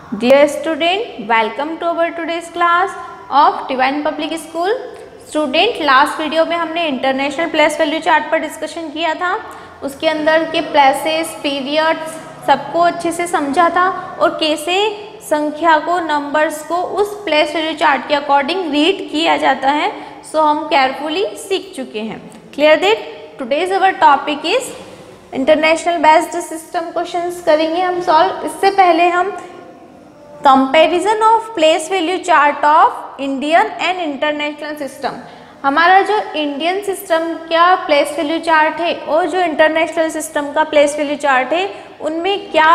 Dear student, welcome to our today's class of Divine Public School. Student, last video में हमने international place value chart पर discussion किया था। उसके अंदर के प्लेसेस, पीरियड्स सबको अच्छे से समझा था और कैसे संख्या को, नंबर्स को उस प्लेस वैल्यू चार्ट के अकॉर्डिंग रीड किया जाता है। सो हम केयरफुली सीख चुके हैं। Clear that today's our topic is international based system questions करेंगे हम सॉल्व। इससे पहले हम comparison of place value chart of Indian and international system, हमारा जो इंडियन सिस्टम का प्लेस वैल्यू चार्ट है और जो इंटरनेशनल सिस्टम का प्लेस वैल्यू चार्ट है, उनमें क्या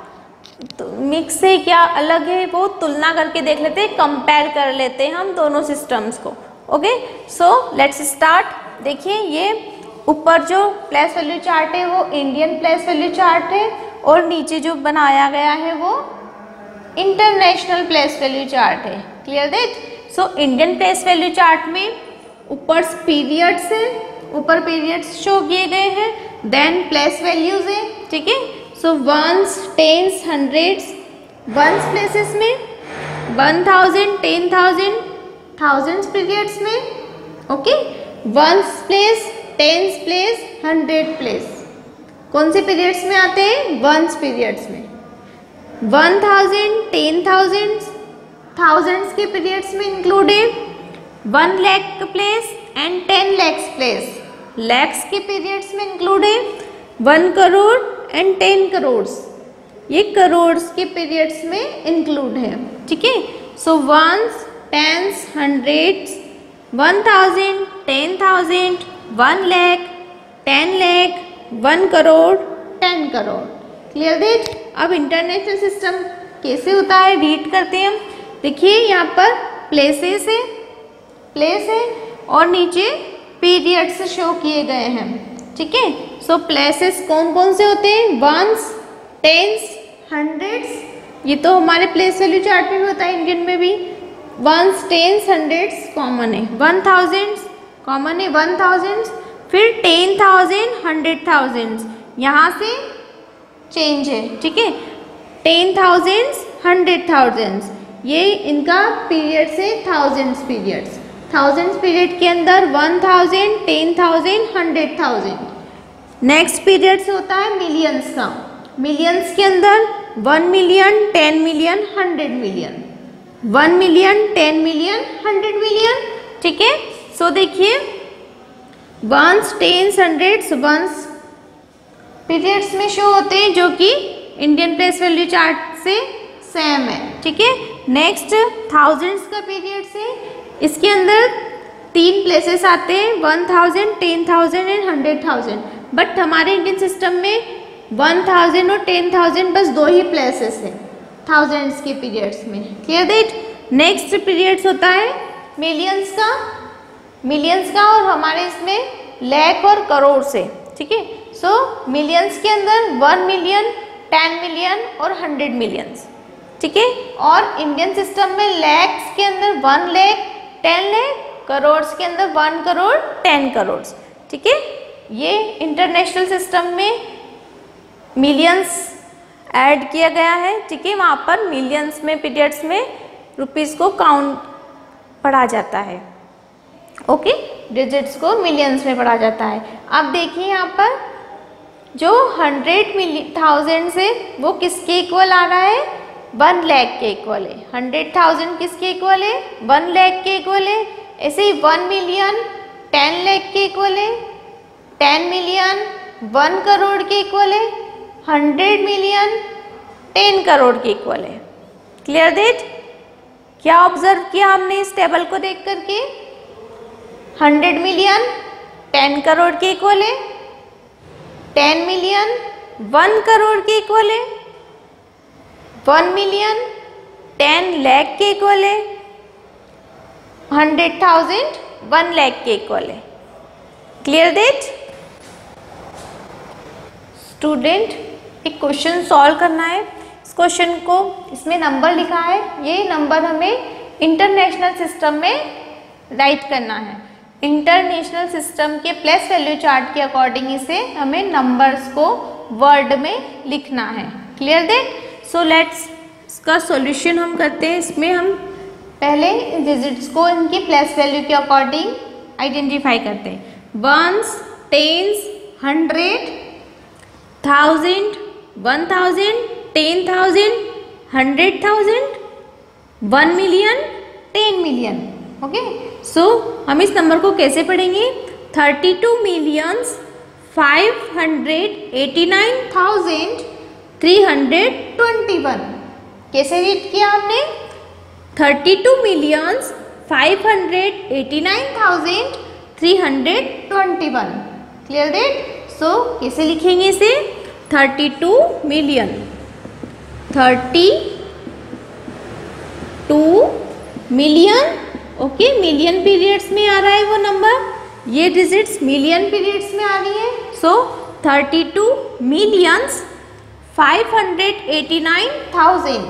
मिक्स है, क्या अलग है, वो तुलना करके देख लेते हैं, कंपेयर कर लेते हैं हम दोनों सिस्टम्स को। Okay, so let's start. देखिए, ये ऊपर जो प्लेस वैल्यू चार्ट है वो इंडियन प्लेस वैल्यू चार्ट है और नीचे जो बनाया गया है वो इंटरनेशनल प्लेस वैल्यू चार्ट है। Clear that? So Indian place value chart में ऊपर पीरियड्स है, ऊपर पीरियड्स शो किए गए हैं, देन प्लेस वैल्यूज है। ठीक है, so ones, tens, hundreds, ones places में 1000, 10,000, थाउजेंड्स पीरियड्स में। Okay, ones place, tens place, 100 place कौन से पीरियड्स में आते हैं? वंस पीरियड्स में। 1000, 10,000, थाउजेंड्स के पीरियड्स में इंक्लूड है। 1 lakh place and 10 lakh place lakhs के पीरियड्स में इंक्लूड है। 1 करोड़ एंड 10 करोड़ ये करोड़्स के पीरियड्स में इंक्लूड है। ठीक है, so ones, tens, hundreds, 1000, 10,000, 1 lakh, 10 lakh, 1 crore, 10 crore. Clear that? अब इंटरनेशनल सिस्टम कैसे होता है, रीड करते हैं हम। देखिए, यहाँ पर प्लेसेस है, प्लेस है और नीचे पीरियड्स शो किए गए हैं। ठीक है, सो प्लेसेस कौन कौन से होते हैं? वंस, टेंस, हंड्रेड्स, ये तो हमारे प्लेस वैल्यू चार्ट में भी होता है, इंडियन में भी। वंस, टेंस, हंड्रेड्स कॉमन है, 1000 कॉमन है, 1000, फिर 10,000, 100,000 यहाँ से चेंज है। ठीक है, 10,000, 100,000 ये इनका पीरियड से थाउजेंड्स पीरियड्स। थाउजेंड्स पीरियड के अंदर 1000, 10,000, 100,000। नेक्स्ट पीरियड से होता है मिलियंस का। मिलियंस के अंदर 1 million, 10 million, 100 million. 1 million, 10 million, 100 million. ठीक है, सो देखिए, ones, tens, hundreds, ones periods में शो होते हैं, जो कि इंडियन प्लेस वैल्यू चार्ट से सेम है। ठीक है, नेक्स्ट थाउजेंड्स का पीरियड से, इसके अंदर 3 प्लेसेस आते हैं, 1000, 10,000 एंड 100,000। बट हमारे इंडियन सिस्टम में 1000 और 10,000 बस 2 ही प्लेसेस है थाउजेंड्स के पीरियड्स में। Clear that? नेक्स्ट पीरियड्स होता है मिलियंस का, मिलियंस का, और हमारे इसमें लाख और करोड़ से। ठीक है, सो मिलियंस के अंदर 1 मिलियन, 10 मिलियन और 100 मिलियंस। ठीक है, और इंडियन सिस्टम में लैक्स के अंदर 1 लाख, 10 लाख, करोड़ के अंदर 1 करोड़, 10 करोड़। ठीक है, ये इंटरनेशनल सिस्टम में मिलियंस ऐड किया गया है। ठीक है, वहाँ पर मिलियंस में पीरियड्स में रुपीस को काउंट पढ़ा जाता है। ओके, डिजिट्स को मिलियंस में पढ़ा जाता है। अब देखिए, यहाँ पर जो 100,000 है वो किसके इक्वल आ रहा है? 1 लाख के इक्वल है। 100,000 किसके इक्वल है? 1 लाख के इक्वल है। ऐसे ही 1 मिलियन 10 लाख के इक्वल है, 10 मिलियन 1 करोड़ के इक्वल है, 100 मिलियन 10 करोड़ के इक्वल है। Clear that? क्या ऑब्जर्व किया हमने इस टेबल को देख करके? 100 मिलियन 10 करोड़ के इक्वल है, 10 मिलियन 1 करोड़ के इक्वल है, 1 मिलियन 10 लाख के इक्वल है, 100,000 1 लाख के इक्वल है। Clear that? स्टूडेंट, एक क्वेश्चन सॉल्व करना है। इस क्वेश्चन को, इसमें नंबर लिखा है, ये नंबर हमें इंटरनेशनल सिस्टम में राइट करना है। इंटरनेशनल सिस्टम के प्लेस वैल्यू चार्ट के अकॉर्डिंग इसे हमें नंबर्स को वर्ड में लिखना है। Clear that? सो लेट्स इसका सॉल्यूशन हम करते हैं। इसमें हम पहले डिजिट्स को इनकी प्लेस वैल्यू के अकॉर्डिंग आइडेंटिफाई करते हैं। Ones, tens, 100, 1000, 1000, 10,000, 100,000, 1 million, 10 million. Okay, so हम इस नंबर को कैसे पढ़ेंगे? 32,589,321। कैसे रीड किया हमने? 32,589,321। Clear that? सो कैसे लिखेंगे इसे? 32 million, 32 million. Okay, million periods में आ रहा है वो नंबर, ये डिजिट्स मिलियन पीरियड्स में आ रही है। सो 32 मिलियंस 589,000,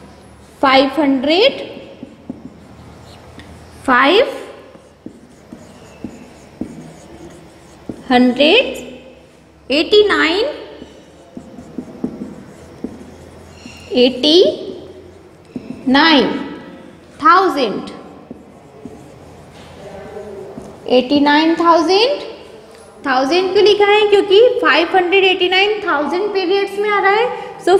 89,000 क्यों लिखा है? क्योंकि 589,000 पीरियड्स में आ रहा है। सो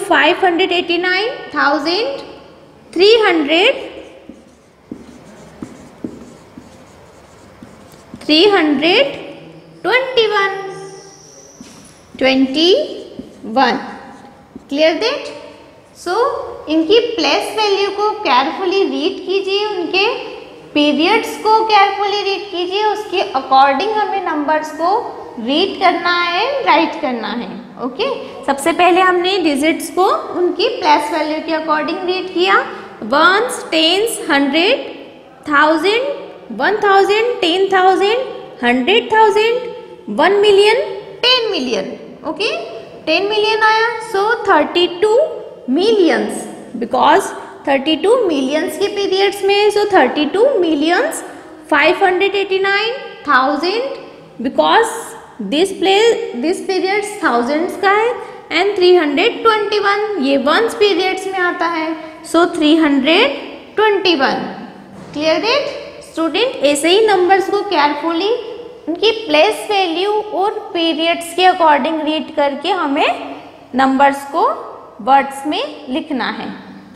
589,321। Clear that? सो इनकी प्लेस वैल्यू को केयरफुली रीड कीजिए, उनके पीरियड्स को केयरफुली रीड कीजिए, उसके अकॉर्डिंग हमें नंबर्स को रीड करना है, राइट करना है। ओके, सबसे पहले हमने डिजिट्स को उनकी प्लेस वैल्यू के अकॉर्डिंग रीड किया। Ones, tens, 100, 1000, 1000, 10,000, 100,000, 1 million, 10 million. Okay, 10 million आया। सो 32 मिलियंस, बिकॉज 32 मिलियंस के पीरियड्स में, so 32 millions 589,000, because this periods thousands का है, एंड 321 ये वंस पीरियड्स में आता है। सो 321। Clear that student? ऐसे ही नंबर्स को केयरफुली उनकी प्लेस वैल्यू और पीरियड्स के अकॉर्डिंग रीड करके हमें नंबर्स को वर्ड्स में लिखना है।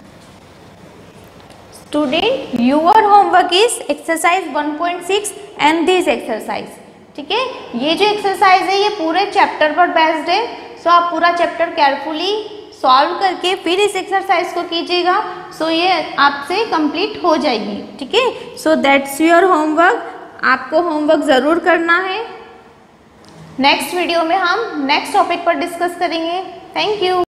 Student, your homework is exercise 1.6 and this exercise. ठीक है, ये जो एक्सरसाइज है ये पूरे चैप्टर पर बेस्ड है। सो आप पूरा चैप्टर केयरफुली सॉल्व करके फिर इस एक्सरसाइज को कीजिएगा। सो ये आपसे कंप्लीट हो जाएगी। ठीक है, सो दैट्स योर होमवर्क। आपको होमवर्क ज़रूर करना है। नेक्स्ट वीडियो में हम नेक्स्ट टॉपिक पर डिस्कस करेंगे। Thank you.